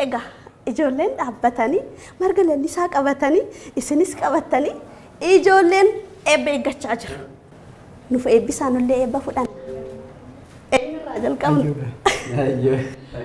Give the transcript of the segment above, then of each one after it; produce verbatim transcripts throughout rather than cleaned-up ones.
Ega ijoolleen dhaabbatanii marga lallisaa qabatanii isinis qabatanii ijoolleen eebba eeggachaa jiru. Nuuf eebbisaan illee eebba fudhan. Eenyurraa jalqabna. Ayyoo.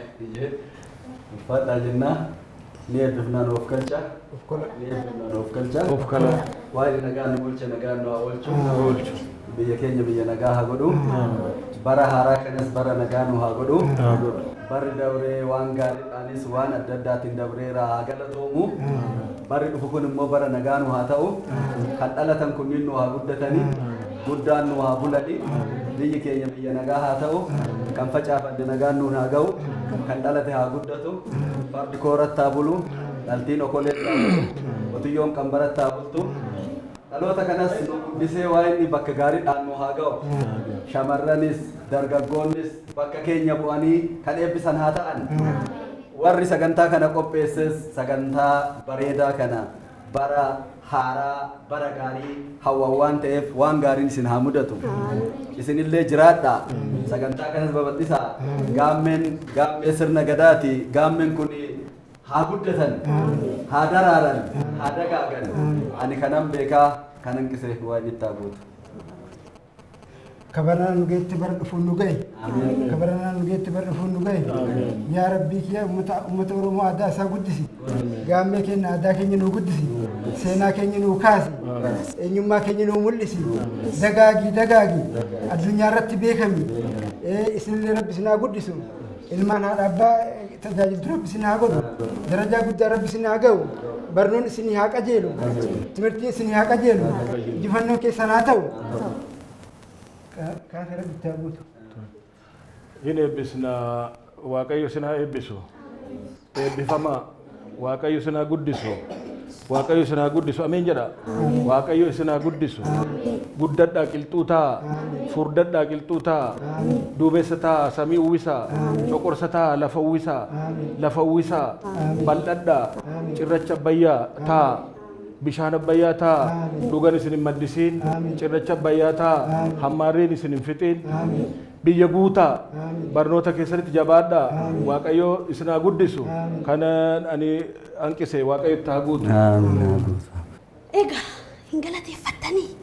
Uffata jennaa ni eebbifnaan of galcha. Ni eebbifnaan of galcha. Of kala. Waa'ee nagaan nu bulche nagaan nu haa oolchu. Biyya keenya biyya nagaa haa godhu. Bara haaraa kanas bara nagaa nu haa godhu. Barri dabree waan gaariidhaanis waan adda addaatiin dabreera haa galatoomu. Barri dhufu kun immoo bara nagaa nu haa ta'u. Kan dhalatan kunniin nu haa guddatanii. Guddaan nu haa bulanii. Biyyi keenya biyya nagaa haa ta'u. Kan facaafadde nagaan nu haa ga'u. Kan dhalate haa guddatu. Fardi kooratti haa bulu. Dhaltiin okoleetti haa bulu. Qotiyyoon qanbaratti haa bultu. Dhaloota kanas nu guddisee waa inni bakka gaariidhaan nu haa ga'u. Shamarranis dargaggoonnis bakka keenya bu'anii kan eebbisan haa ta'an. Warri sagantaa kana qopheesses sagantaa bareedaa kana bara haaraa bara gaarii hawwa waan ta'eef waan gaariin isin haa mudatu. Isinillee jiraadhaa. Sagantaa kanas babal'isaa. Gaammeen gaammee sirna gadaati. Gaammeen kun haa guddatan, haa daraaran, haa dagaagan. Ani kanan beekaa kanan qisee waan itti guutu. كبرنا نجيت برد فنوجي كبرنا نجيت برد فنوجي يا ربي كيا مت مت ورمو أدا ساقدسي قام كنا أدا كنا نقدسي سينا كنا نوكاسي إنيما كنا نملسي دقاقي دقاقي الدنيا رتبي كمي اسم اللي رب سنا قدسو المعنى ربا تجاهل رب سنا قد درجة قد رب سنا قو برنون سني هاك أجيلو تمرتين سني هاك أجيلو جفنو كسناتو كافر بالتابوت. هنا بسنا واقعي سنا إبسو بفما واقعي سنا قدسو واقعي سنا قدسو أمين جرا واقعي سنا قدسو قدت أكل توتا فردت أكل توتا دوبستا سمي ويسا شكر ستا لفويسا لفويسا بلدا شرچ بيا تا بشان بياتا دوغان سنين مدسين چرچ بياتا همارين سنين فتين بيجوتا برنوتا كسرت جبادا واقعيو اسنا قدسو كان أني أنكسي واقعيو تاغوت إيجا إنجلتي فتني